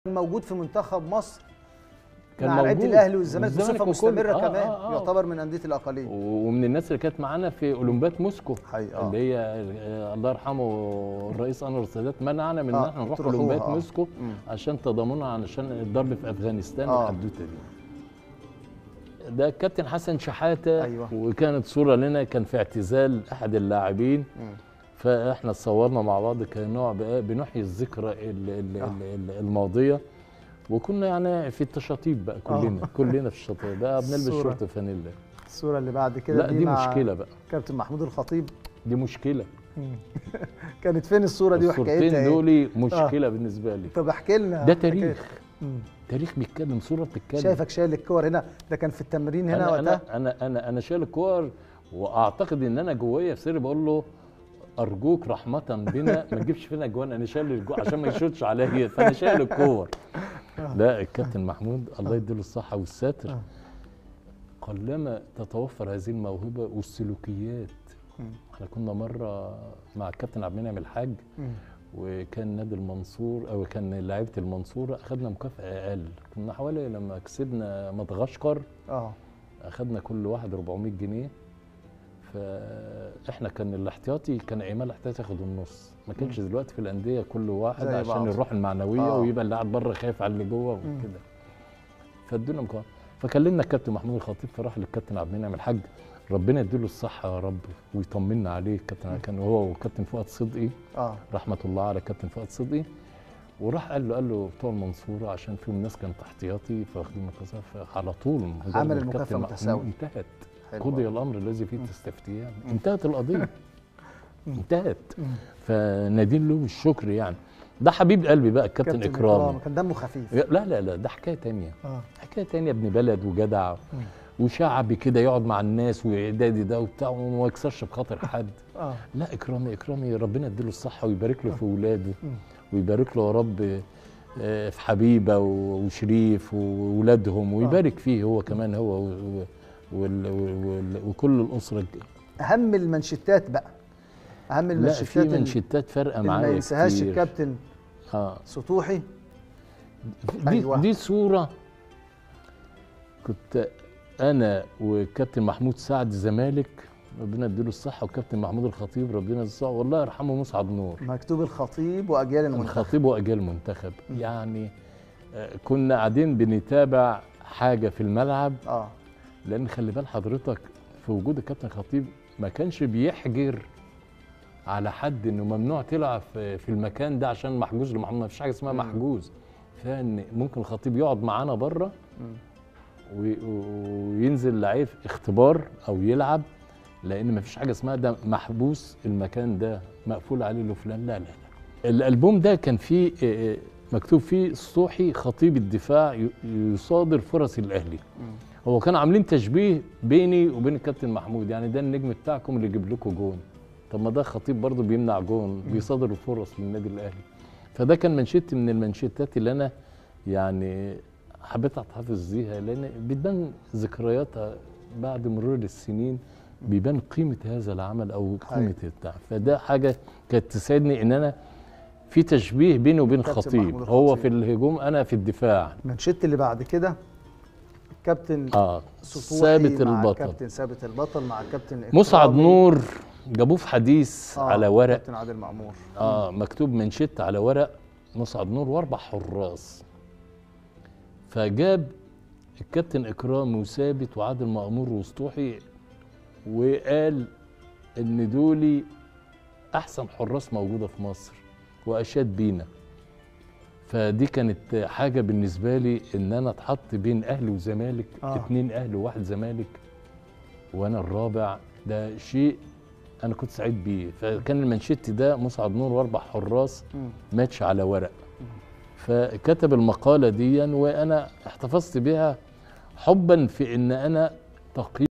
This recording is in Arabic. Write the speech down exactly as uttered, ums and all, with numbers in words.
موجود في منتخب مصر كان مع لعيبه الاهلي والزمالك بصفه مستمره آه كمان. آه آه. يعتبر من انديه الاقاليم، ومن الناس اللي كانت معانا في اولمبياد موسكو حقيقة. اللي هي الله يرحمه الرئيس انور السادات منعنا من ان آه. احنا نروح تروحوها. اولمبياد آه. موسكو مم. عشان تضامنا عشان الضرب في افغانستان آه. والحدوته دي. ده الكابتن حسن شحاته. أيوة. وكانت صوره لنا كان في اعتزال احد اللاعبين، مم. فاحنا اتصورنا مع بعض كنوع بنحيي الذكرى الماضيه، وكنا يعني في التشاطيب بقى كلنا آه. كلنا في الشاطئ بقى بنلبس شورت فانيلا. الصوره اللي بعد كده لا دي, دي مشكله بقى. كابتن محمود الخطيب دي مشكله. كانت فين الصوره دي وحكايتها ايه؟ الصورتين دول مشكله آه. بالنسبه لي. طب احكي لنا. ده تاريخ. مم. تاريخ بيتكلم، صوره بتتكلم. شايفك شايل الكور هنا، ده كان في التمرين هنا أنا وقتها؟ انا انا انا انا شايل الكور، واعتقد ان انا جوايا في سري بقول له ارجوك رحمه بنا ما تجيبش فينا اجوان، انا شايل الجو عشان ما يشوتش عليا، فانا شايل الكور. لا الكابتن محمود الله يديله الصحه والستر، قلما تتوفر هذه الموهبه والسلوكيات. احنا كنا مره مع الكابتن عبد المنعم الحاج، وكان نادي المنصور او كان لعيبه المنصوره، اخذنا مكافاه اقل، كنا حوالي لما كسبنا مدغشقر اه اخذنا كل واحد أربعمية جنيه. فاحنا كان الاحتياطي كان ايمال الاحتياطي ياخد النص، ما كانش دلوقتي في الانديه كل واحد عشان بعض. الروح المعنويه آه. ويبقى اللي قاعد بره خايف على اللي جوه وكده. فادونا مكافاه. فكلمنا الكابتن محمود الخطيب، فراح للكابتن عبد المنعم الحاج ربنا يديله الصحه يا رب ويطمنا عليه. الكابتن كان هو وكابتن فؤاد صدقي اه رحمه الله على كابتن فؤاد صدقي، وراح قال له قال له بتوع المنصوره عشان فيهم ناس كانت احتياطي فواخدين مكافاه، على طول عمل المكافاه متساوي. انتهت، قضي الامر الذي فيه تستفتيان، انتهت القضيه انتهت. فنادين له بالشكر يعني. ده حبيب قلبي بقى الكابتن اكرامي، كان دمه خفيف. لا لا لا ده حكايه ثانيه آه. حكايه ثانيه، ابن بلد وجدع وشعبي كده، يقعد مع الناس واعدادي ده وبتاع وما يكسرش بخاطر حد. آه. لا اكرامي اكرامي ربنا يديله الصحه ويبارك له في اولاده ويبارك له يا رب في حبيبه وشريف واولادهم ويبارك فيه هو كمان هو وكل الاسره. اهم المنشتات بقى، اهم المنشتات. لا في منشتات فارقه معايا ما ينساهاش الكابتن اه سطوحي. دي, أيوة. دي صوره كنت انا والكابتن محمود سعد الزمالك ربنا يديله الصحه، وكابتن محمود الخطيب ربنا يديله الصحه، والله يرحمه مسعد نور، مكتوب الخطيب واجيال المنتخب. الخطيب واجيال المنتخب. يعني كنا قاعدين بنتابع حاجه في الملعب اه لان خلي بال حضرتك في وجود الكابتن خطيب ما كانش بيحجر على حد انه ممنوع تلعب في المكان ده عشان محجوز لمحمود، ما فيش حاجه اسمها محجوز، فان ممكن الخطيب يقعد معانا بره وينزل لعيب اختبار او يلعب، لان ما فيش حاجه اسمها ده محبوس المكان ده مقفول عليه لفلان. لا لا لا الالبوم ده كان فيه مكتوب فيه سطوحي خطيب الدفاع يصادر فرص الاهلي. هو كانوا عاملين تشبيه بيني وبين الكابتن محمود، يعني ده النجم بتاعكم اللي يجيب لكم جون، طب ما ده خطيب برضه بيمنع جون، بيصادر الفرص للنادي الاهلي. فده كان منشط من المنشطات اللي انا يعني حبيت احتفظ بيها، لان بتبان ذكرياتها بعد مرور السنين، بيبان قيمه هذا العمل او قيمه البتاع. فده حاجه كانت تسعدني ان انا في تشبيه بيني وبين الخطيب، هو في الهجوم انا في الدفاع. المنشط اللي بعد كده الكابتن اه ثابت البطل، الكابتن ثابت البطل مع الكابتن مسعد نور، جابوه في حديث آه على ورق، كابتن عادل مأمور اه مكتوب منشط على ورق مسعد نور واربع حراس، فجاب الكابتن اكرام وثابت وعادل مأمور وسطوحي وقال ان دولي احسن حراس موجوده في مصر واشاد بينا. فدي كانت حاجه بالنسبه لي ان انا اتحط بين اهلي وزمالك، آه. اتنين اهلي وواحد زمالك وانا الرابع، ده شيء انا كنت سعيد بيه. فكان المانشيت ده مسعد نور واربع حراس ماتش على ورق، فكتب المقاله دي وانا احتفظت بها حبا في ان انا تقييم